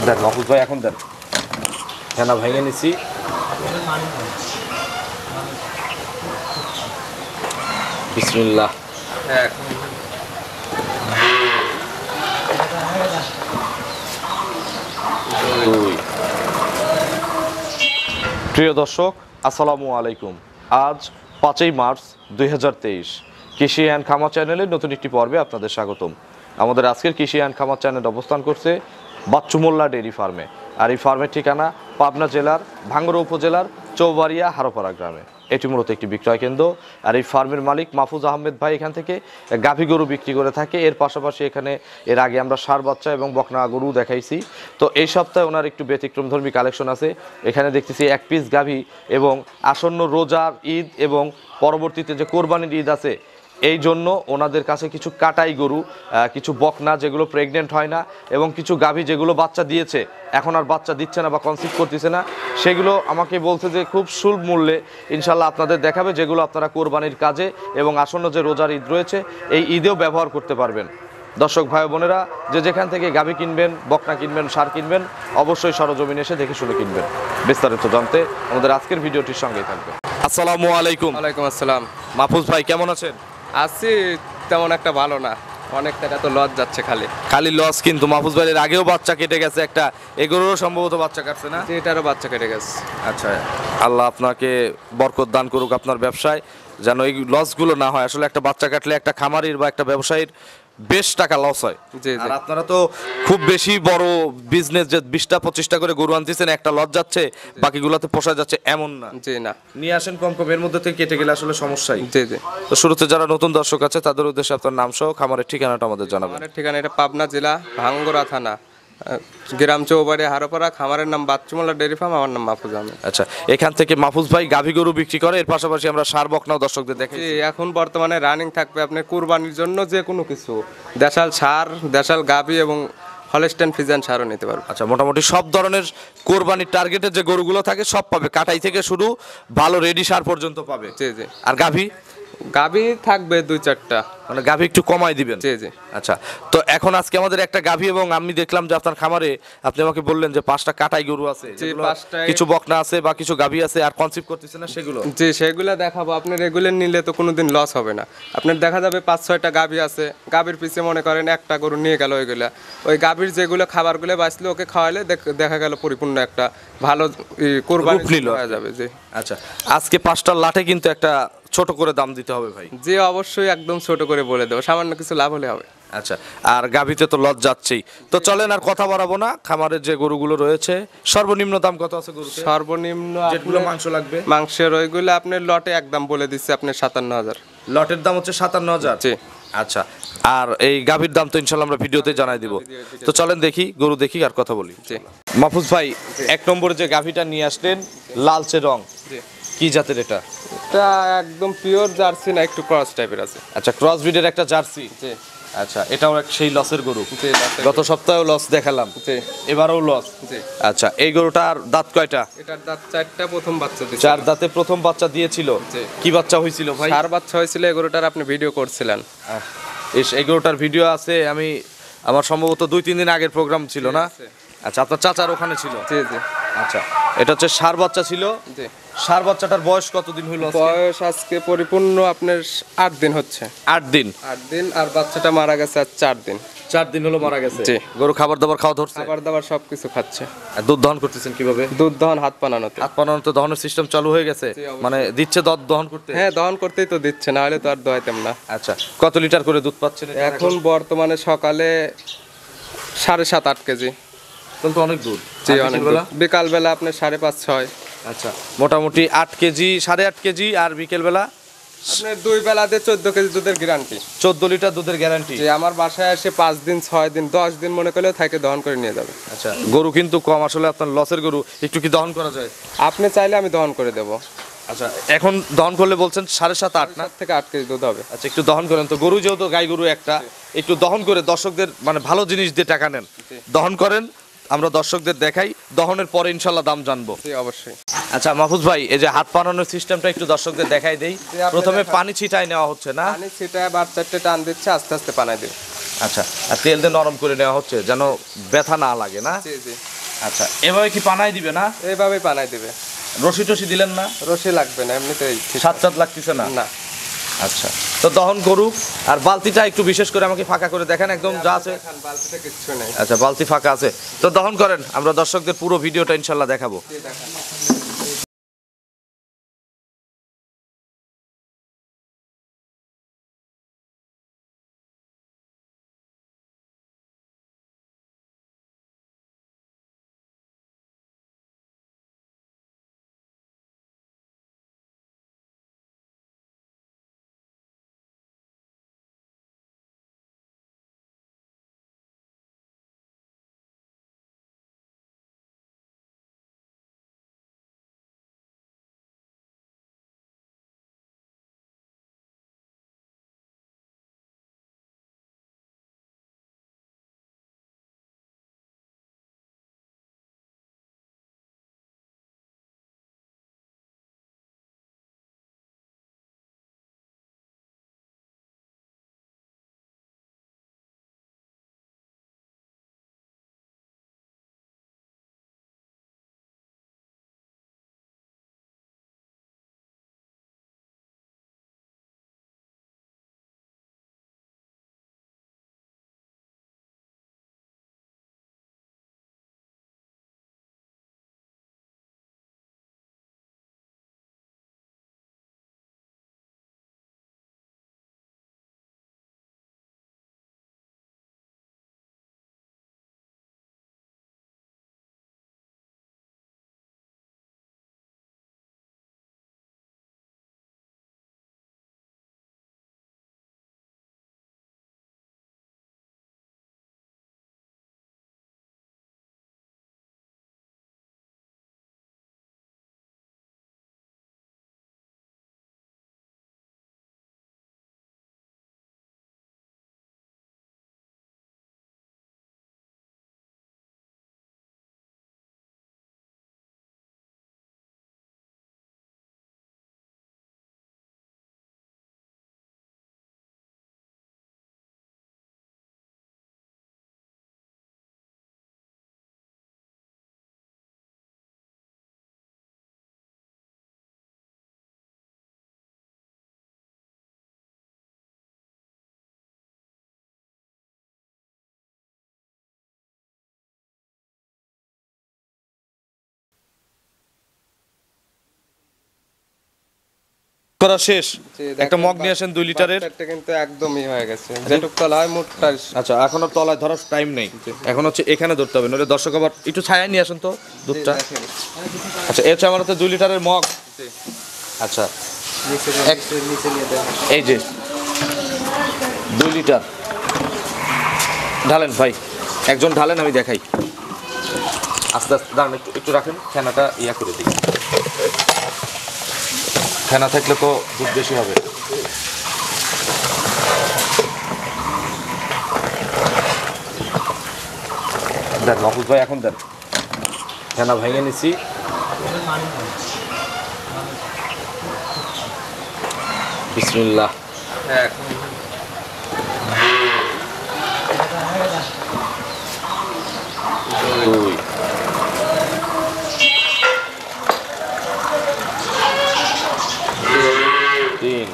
দেন মাহফুজ ভাই এখন দেন ফেনা ভেঙে নিছি বিসমিল্লাহ প্রিয় দর্শক আসসালামু আলাইকুম আজ 5ই মার্চ 2023 কৃষি অ্যান্ড খামার চ্যানেলের নতুন একটি পর্বে আপনাদের স্বাগতম। আমাদের আজকের কৃষি অ্যান্ড খামার চ্যানেল অবস্থান করছে বাচ্চু মোল্লা ডেইরি ফার্মে। আর এই ফার্মের ঠিকানা পাবনা জেলার ভাঙ্গুড়া উপজেলার চৌবাড়িয়া হারোপাড়া গ্রামে। এটি মূলত একটি বিক্রয় কেন্দ্র। আর এই ফার্মের মালিক মাহফুজ আহমেদ ভাই এখান থেকে গাভী গরু বিক্রি করে থাকে। এর পাশাপাশি এখানে এর আগে আমরা ষাঁড় বাচ্চা এবং বকনা গরু দেখাইছি। তো এই সপ্তাহে ওনার একটু ব্যতিক্রমধর্মী কালেকশন আছে। এখানে দেখতেছি এক পিস গাভী এবং আসন্ন রোজার ঈদ এবং পরবর্তীতে যে কোরবানির ঈদ আছে এই জন্য ওনাদের কাছে কিছু কাটাই গরু, কিছু বকনা যেগুলো প্রেগনেন্ট হয় না এবং কিছু গাভী যেগুলো বাচ্চা দিয়েছে এখন আর বাচ্চা দিচ্ছে না বা কনসিভ করতেছে না, সেগুলো আমাকে বলছে যে খুব সুলভ মূল্যে ইনশাল্লাহ আপনাদের দেখাবে, যেগুলো আপনারা কোরবানির কাজে এবং আসন্ন যে রোজার ঈদ রয়েছে এই ঈদেও ব্যবহার করতে পারবেন। দর্শক ভাই বোনেরা যে যেখান থেকে গাভী কিনবেন, বকনা কিনবেন, ষাঁড় কিনবেন অবশ্যই সরজমিনে এসে দেখে শুনে কিনবেন। বিস্তারিত জানতে আমাদের আজকের ভিডিওটির সঙ্গেই থাকবে। আসসালামু আলাইকুম। ওয়ালাইকুম আসসালাম। মাহফুজ ভাই কেমন আছেন? আছি, তেমন একটা ভালো না, অনেক টাকা তো লস যাচ্ছে খালি লস। কিন্তু মাহফুজ ভাইয়ের আগেও বাচ্চা কেটে গেছে একটা, এগুলোরও সম্ভবত বাচ্চা কাটছে না? এটারও বাচ্চা কেটে গেছে। আচ্ছা, আল্লাহ আপনাকে বরকত দান করুক আপনার ব্যবসায়, যেন এই লসগুলো না হয়। আসলে একটা বাচ্চা কাটলে একটা খামারির বা একটা ব্যবসায়ীর বেশ টাকা লস হয়। আর আপনারা তো খুব বেশি বড় বিজনেস যে 20টা 25টা করে গরু আনতেছেন, একটা লস যাচ্ছে বাকিগুলোতে পোষা যাচ্ছে এমন না। জি না, নিয়ে আসেন কম কম, এর মধ্যে থেকে কেটে গেলে আসলে সমস্যাই। জি জি। তো শুরুতে যারা নতুন দর্শক আছে তাদের উদ্দেশ্যে আপনার নাম সহ খামারের ঠিকানাটা আমাদের জানাবেন। আমার ঠিকানা এটা পাবনা জেলা ভাঙ্গুড়া থানা, গ্রাম চৌবাড়ি হারোপাড়া। খামারের নাম বাচ্চু মোল্লা ডেইরি ফার্ম, আমার নাম মাহফুজ আহমেদ। আচ্ছা, এখান থেকে মাহফুজ ভাই গাভী গরু বিক্রি করে, এর পাশাপাশি আমরা ষাঁড় বকনাও দর্শকদের দেখি। এখন বর্তমানে রানিং থাকবে আপনার কুরবানির জন্য যে কোনো কিছু, দেশাল ষাঁড়, দেশাল গাভী এবং হলস্টেইন ফ্রিজিয়ান ষাঁড়ও নিতে পারবে। আচ্ছা, মোটামুটি সব ধরনের কোরবানির টার্গেটের যে গরুগুলো থাকে সব পাবে, কাটাই থেকে শুরু ভালো রেডি ষাঁড় পর্যন্ত পাবে। জি জি। আর গাভী গাভী থাকবে 2-4টা, মানে গাভী একটু কমাই দিবেন। জি জি। আচ্ছা, তো এখন আজকে আমাদের একটা গাভী এবং আমি দেখলাম যে আপনার খামারে আপনি আমাকে বললেন যে 5টা কাটাই গরু আছে, কিছু বকনা আছে বা কিছু গাভী আছে আর কনসিভ করতেছে না, সেগুলো জি সেগুলো দেখাবো। আপনি রেগুলার নিলে তো কোনোদিন লস হবে না। আপনার দেখা যাবে 5-6টা গাভী আছে, গাভীর পিছে মনে করেন একটা গরু নিয়ে গেল, ওইগুলা ওই গাভীর যেগুলো খাবারগুলো বাঁচলে ওকে খাওয়ালে দেখা গেল পরিপূর্ণ একটা ভালো কোরবানি হয়ে যাবে। জি। আচ্ছা, আজকে 5টার লাঠে কিন্তু একটা ছোট করে দাম দিতে হবে ভাই। জি অবশ্যই, একদম ছোট করে বলে দেবো, সামান্য কিছু লাভ হলে হবে। আচ্ছা, আর গাভীতে তো লস যাচ্ছেই, তো চলেন আর কথা বাড়াবো না। খামারের যে গরুগুলো রয়েছে সর্বনিম্ন দাম কত আছে গরুতে? সর্বনিম্ন যেগুলো মাংস লাগবে, মাংসের ওইগুলো আপনার লটে একদম বলে দিচ্ছে আপনার 57,000। লটের দাম হচ্ছে 57,000। জি। আচ্ছা, আর এই গাভীর দাম তো ইনশাল্লাহ আমরা ভিডিওতে জানাই দিব। তো চলেন দেখি, গরু দেখি আর কথা বলি। জি। মাহফুজ ভাই, 1 নম্বরে যে গাভীটা নিয়ে আসলেন লালচে রং, কি জাতের এটা? এটা একদম পিওর জার্সি না, একটু ক্রস টাইপের আছে। আচ্ছা, ক্রস ব্রিডের একটা জার্সি। জি। আচ্ছা, এটাও সেই লসের গরু। জি, গত সপ্তাহেও লস দেখালাম। জি। এবারেও লস। জি। আচ্ছা, এই গরুটার দাঁত কয়টা? এটার দাঁত 4টা, প্রথম বাচ্চা দিয়েছে। 4 দাঁতে প্রথম বাচ্চা দিয়েছিল। জি। কি বাচ্চা হয়েছিল ভাই? ষাঁড় বাচ্চা হয়েছিল। এই গরুটার আপনি ভিডিও করছিলেন। এই গরুটার ভিডিও আছে, আমি আমার সম্ভবত 2-3 দিন আগের প্রোগ্রাম ছিল না? আচ্ছা, আপনার চাচার ওখানে ছিল? জি জি। আচ্ছা, এটা হচ্ছে ষাঁড় বাচ্চা ছিল। জি। ষাঁড় বাচ্চাটার বয়স কতদিন হলো? বয়স আজকে পরিপূর্ণ আপনার 8 দিন হচ্ছে। 8 দিন। 8 দিন। আর বাচ্চাটা মারা গেছে আজ 4 দিন। 4 দিন হলো মারা গেছে। জি। গরু খাবার দাবার খাওয়া ধরছে? খাবার দাবার সবকিছু খাচ্ছে। আর দুধ দহন করতেছেন কিভাবে? দুধ দহন হাত পানানোতে। হাত পানানোতে দহনের সিস্টেম চালু হয়ে গেছে? মানে দিচ্ছে দুধ দহন করতে? হ্যাঁ, দহন করতেই তো দিচ্ছে, না হলে তো আর দোয়াইতাম না। আচ্ছা, কত লিটার করে দুধ পাচ্ছেন এখন বর্তমানে সকালে 7.5-8 কেজি। তাহলে তো অনেক দুধ। জি অনেক। বিকাল বেলা আপনার 5.5-6। আচ্ছা, মোটামুটি 8 কেজি, 8.5 কেজি। আর বিকেল বেলা আপনার 2 বেলাতে 14 কেজি দুধের গ্যারান্টি। 14 লিটার দুধের গ্যারান্টি। যে আমার বাসায় এসে 5 দিন, 6 দিন, 10 দিন মনে করলেও থাকে দহন করে নিয়ে যাবে। আচ্ছা, গরু কিন্তু কম, আসলে আপনার লসের গরু, একটু কি দহন করা যায়? আপনি চাইলে আমি দহন করে দেবো। আচ্ছা, এখন দহন করলে বলছেন 7.5-8 না? 7 থেকে 8 কেজি দুধ হবে। আচ্ছা, একটু দহন করেন তো। গরু যেহেতু গাই গরু একটা, একটু দহন করে দর্শকদের মানে ভালো জিনিস দিয়ে টাকা নেন, দহন করেন, আমরা দর্শকদের দেখাই, দহনের পরে ইনশাল্লাহ দাম জানবো। জি অবশ্যই। আচ্ছা মাহফুজ ভাই, এই যে হাত পানানোর সিস্টেমটা একটু দর্শকদের দেখাই দেই। প্রথমে পানি ছিটাই নেওয়া হচ্ছে না? পানি ছিটায় বাচ্চাটা টান দিচ্ছে, আস্তে আস্তে পানাই দিই। আচ্ছা, আর তেল দিয়ে নরম করে নেওয়া হচ্ছে যেন ব্যথা না লাগে না? জি জি। আচ্ছা, এভাবে কি পানায় দিবে না? এইভাবেই পানায় দিবে। রশি টসি দিলেন না? রশি লাগবে না, এমনিতেই সাত লাগতেছে না? না। আচ্ছা, তো দহন করুক। আর বালতিটা একটু বিশেষ করে আমাকে ফাঁকা করে দেখেন, একদম যা আছে। বালতিতে কিচ্ছু নেই। আচ্ছা, বালতি ফাঁকা আছে, তো দহন করেন, আমরা দর্শকদের পুরো ভিডিওটা ইনশাল্লাহ দেখাবো। করা শেষ। একটা মগ নিয়ে আসেন 2 লিটারের। বাচ্চাটা কিন্তু একদমই হয়ে গেছে, যেটুক তলা হয় মুটটা। আচ্ছা, এখনো তলায় ধরার টাইম নেই, এখন হচ্ছে এখানে ধরতে হবে, নইলে দর্শক আবার একটু ছায়া নিয়ে আসেন তো দুধটা। আচ্ছা, এর হচ্ছে আমার হাতে 2 লিটারের মগ। আচ্ছা, এই যে 2 লিটার ঢালেন ভাই, একজন ঢালেন, আমি দেখাই। আস্তে আস্তে দাঁড়ান, একটু একটু রাখেন, ফেনাটা ইয়া করে দিই। ফেনা থাকলে তো দুধ বেশি হবে। দেন মাহফুজ ভাই, এখন দেন। ফেনা ভেঙে নিছি। বিসমিল্লাহ। দুই, তিন,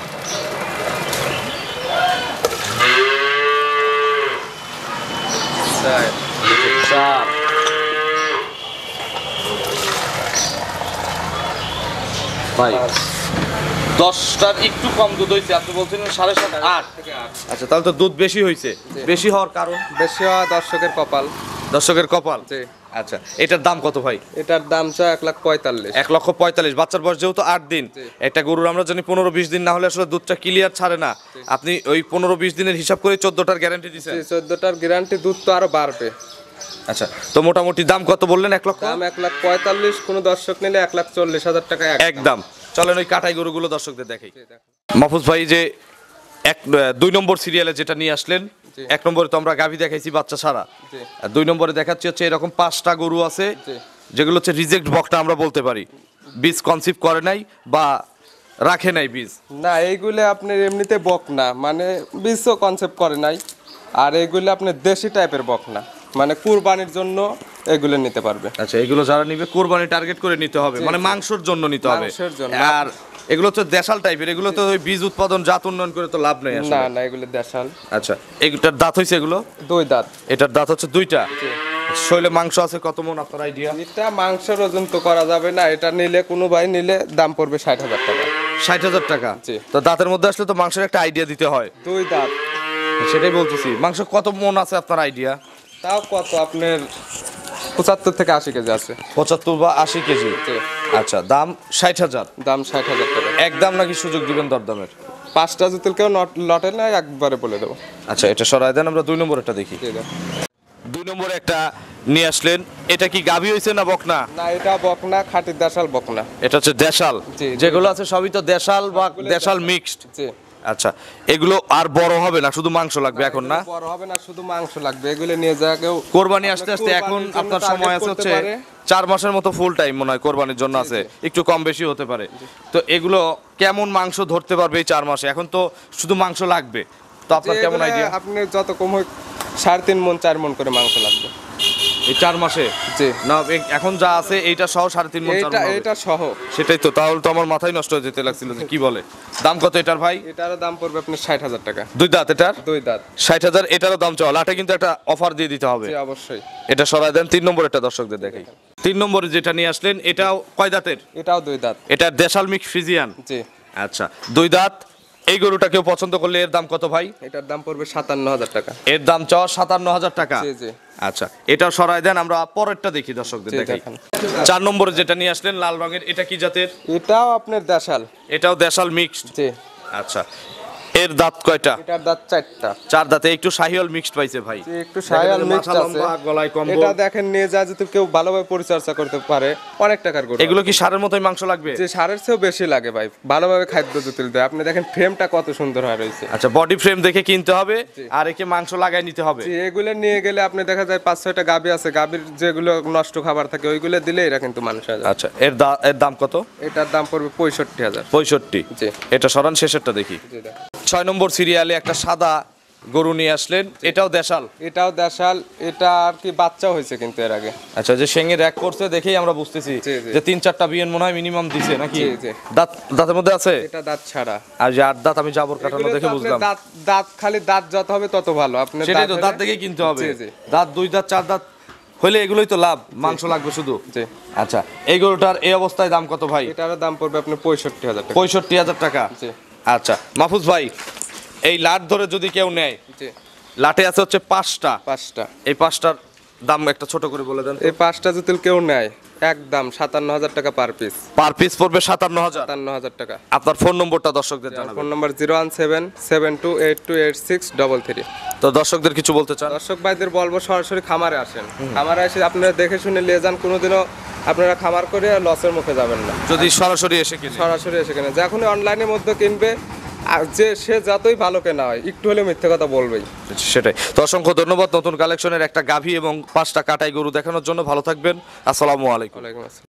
চার, 10টার একটু কম দুধ হয়েছে, আপনি বলছিলেন 7.5 8। আচ্ছা, তাহলে তো দুধ বেশি হয়েছে। বেশি হওয়ার কারণ? বেশি হওয়া দর্শকের কপাল। দর্শকের কপাল। জি। আচ্ছা, এটার দাম কত ভাই? এটার দাম চা 1,45,000। 1,45,000। বাচ্চার বয়স যেহেতু 8 দিন, একটা গরুর আমরা জানি 15-20 দিন না হলে আসলে দুধটা ক্লিয়ার ছাড়ে না। আপনি ওই 15-20 দিনের হিসাব করে 14টার গ্যারান্টি দিচ্ছেন? 14টার গ্যারান্টি, দুধ তো আরো বাড়বে। আচ্ছা, তো মোটামুটি দাম কত বললেন? 1 লক্ষ? দাম 1,45,000, কোনো দর্শক নিলে 1,40,000 টাকা একদম। চলেন ওই কাটাই গরুগুলো দর্শকদের দেখাই। মাহফুজ ভাই, যে 2 নম্বর সিরিয়ালে যেটা নিয়ে আসলেন, 1 নম্বরে তো আমরা গাভী দেখাইছি বাচ্চা ছাড়া, আর 2 নম্বরে দেখাচ্ছি হচ্ছে এরকম 5টা গরু আছে যেগুলো হচ্ছে রিজেক্ট বকটা আমরা বলতে পারি, বীজ কনসিভ করে নাই বা রাখে নাই বীজ। না, এইগুলো আপনার এমনিতে বক না, মানে বীজও কনসেপ্ট করে নাই। আর এইগুলো আপনার দেশি টাইপের বক না, মানে কুরবানির জন্য এগুলো নিতে পারবে। আচ্ছা, এগুলো যারা নিবে কোরবানি টার্গেট করে নিতে হবে, মানে মাংসের জন্য নিতে হবে। মাংসের জন্য। আর এগুলো তো দেশাল টাইপের, এগুলো তো ওই বীজ উৎপাদন জাত উন্নয়ন করে তো লাভ নেই আসলে। না না, এগুলো দেশাল। আচ্ছা, এটার দাঁত হইছে এগুলো? 2 দাঁত। এটার দাঁত হচ্ছে 2টা। শৈলে মাংস আছে কত মন আপনার আইডিয়া? এটা মাংসের ওজন তো করা যাবে না, এটা নিলে কোনো ভাই নিলে দাম পড়বে 60,000 টাকা। 60,000 টাকা? জি। তো দাঁতের মধ্যে আসলে তো মাংসের একটা আইডিয়া দিতে হয়। 2 দাঁত। সেটাই বলতেছি, মাংস কত মন আছে আপনার আইডিয়া? তাও কত আপনার 75 থেকে 80 কেজি আছে। 75 বা 80 কেজি? জি। আচ্ছা, দাম 60,000? দাম 60,000 টাকা। একদম নাকি সুযোগ দিবেন দরদামের? 5টা যদি কেউ লটে না একবারে বলে দেবো। আচ্ছা, এটা সরাই দেন, আমরা 2 নম্বরটা দেখি। জি দাও। 2 নম্বরে একটা নিয়ে আসলেন, এটা কি গাভী হইছে না বকনা? না, এটা বকনা, খাঁটি দেশাল বকনা। এটা হচ্ছে দেশাল। জি। যেগুলো আছে সবই তো দেশাল বা দেশাল মিক্সড। জি। আচ্ছা, এগুলো আর বড় হবে না, শুধু মাংস লাগবে এখন না? বড় হবে না, শুধু মাংস লাগবে। এগুলো নিয়ে যা কেউ কোরবানি আসতে আসতে এখন কোরবানির জন্য আপনার টার্গেট সময় আছে করতে হচ্ছে পারে। 4 মাসের মতো ফুল টাইম মনে হয় কোরবানির জন্য আছে, একটু কম বেশি হতে পারে। তো এগুলো কেমন মাংস ধরতে পারবে এই 4 মাসে? এখন তো শুধু মাংস লাগবে, তো আপনার কেমন এগুলো আইডিয়া? আপনি যত কম হোক 3.5 মণ 4 মণ করে মাংস লাগবে। এই 4 মাসে? জি। না, এখন যা আছে এইটা সহ 3.5 মণ 4 এটা মণ হবে। এটা সহ। সেটাই তো, তাহলে তো আমার মাথায় নষ্ট হয়ে যেতে লাগছিল যে কি বলে। দাম কত এটার ভাই? এটার দাম পড়বে আপনার 60,000 টাকা। 2 দাঁত এটার? 2 দাঁত। 60,000 এটারও দাম চাওয়া, লাটে কিন্তু একটা অফার দিয়ে দিতে হবে। জি অবশ্যই। এটা সরাই দেন। 3 নম্বর এটা দর্শকদের দেখাই। 3 নম্বরে যেটা নিয়ে আসলেন, এটাও কয় দাঁতের? এটাও 2 দাঁত। এটা দেশাল মিক্স ফ্রিজিয়ান? জি। আচ্ছা, 2 দাঁত। এই গরুটা কেউ পছন্দ করলে এর দাম কত ভাই? এটার দাম পড়বে 57,000 টাকা। এর দাম চাওয়া 57,000 টাকা? জি জি। আচ্ছা, এটাও সরাই দেন, আমরা পরেরটা দেখি দর্শকদের জি, দেখাই। দেখান। 4 নম্বরে যেটা নিয়ে আসলেন লাল রঙের, এটা কি জাতের? এটাও আপনার দেশাল। এটাও দেশাল মিক্সড? জি। আচ্ছা, এর দাঁত কয়টা? এটার দাঁত 4টা। 4 দাঁতে। একটু শাহিওয়াল মিক্সড পাইছে ভাই। জি, একটু শায়াল দেখেন যে মিক্সড মাথা আছে। লম্বা, গলায় কম্বল। এটা দেখেন নিয়ে যা যদি কেউ ভালোভাবে পরিচর্যা করতে পারে অনেক টাকার গরু। এগুলো কি সারের মতোই মাংস লাগবে? যে সারের চেয়েও বেশি লাগে ভাই, ভালোভাবে খাদ্য যদি দেয়। আপনি দেখেন ফ্রেমটা কত সুন্দর হয়ে রয়েছে। আচ্ছা, বডি ফ্রেম দেখে কিনতে হবে, আর একে মাংস লাগাই নিতে হবে। যে এগুলো নিয়ে গেলে আপনি দেখা যায় 5-6টা গাভী আছে, গাভীর যেগুলো নষ্ট খাবার থাকে ওইগুলো দিলে এরা কিন্তু মানুষ হয়ে যায়। আচ্ছা, এর দাম কত? এটার দাম পড়বে 65,000। 65? জি। এটা সরান, শেষেরটা দেখি। জি দেখেন। 6 নম্বর সিরিয়ালে একটা সাদা গরু নিয়ে আসলেন, এটাও দেশাল? এটাও দেশাল। এটা আর কি বাচ্চাও হয়েছে কিন্তু এর আগে। আচ্ছা, যে শেঙে র‍্যাক করছে দেখেই আমরা বুঝতেছি জি, জি। যে 3-4টা বিয়েন মনে হয় মিনিমাম দিছে নাকি? জি, জি। দাঁতের মধ্যে আছে? এটা দাঁত ছাড়া। আর যে 8 দাঁত আমি জাবর কাটানো এগুলো তো দেখে আপনার বুঝলাম। দাঁত খালি দাঁত যত হবে তত ভালো। আপনি সেটাই তো, দাঁত হলে- দেখেই কিনতে হবে। জি, জি। দাঁত 2 দাঁত 4 দাঁত হইলে এগুলোই তো লাভ, মাংস লাগবে শুধু। জি। আচ্ছা, এই গরুটার এই অবস্থায় দাম কত ভাই? এটারও দাম পড়বে আপনার 65,000 টাকা। 65,000 টাকা? জি। আচ্ছা, মাহফুজ ভাই, এই লাট ধরে যদি কেউ নেয়, জি। লাটে আছে হচ্ছে 5টা, 5টা। এই 5টার দাম একটা ছোট করে বলে দেন। এই 5টা যদি কেউ নেয় একদম 57,000 টাকা পার পিস। পার পিস পড়বে 57,000। 57,000 টাকা। আপনার ফোন নম্বরটা দর্শকদের জানাবেন। Phone number 01772828633। তো দর্শকদের কিছু বলতে চান? দর্শক ভাইদের বলবো সরাসরি খামারে আসেন। খামারে এসে আপনারা দেখে শুনে নিয়ে যান, কোনোদিনও আপনারা খামার করে লসের মুখে যাবেন না। যদি সরাসরি এসে কিনে। সরাসরি এসে কেনে, যখনই অনলাইনের মধ্যে কিনবে আর যে সে যতই ভালো কেনা হয় একটু হলেও মিথ্যে কথা বলবেই। সেটাই তো, অসংখ্য ধন্যবাদ নতুন কালেকশনের একটা গাভী এবং 5টা কাটাই গরু দেখানোর জন্য। ভালো থাকবেন, আসসালামু আলাইকুম। ওয়ালাইকুম আসসালাম।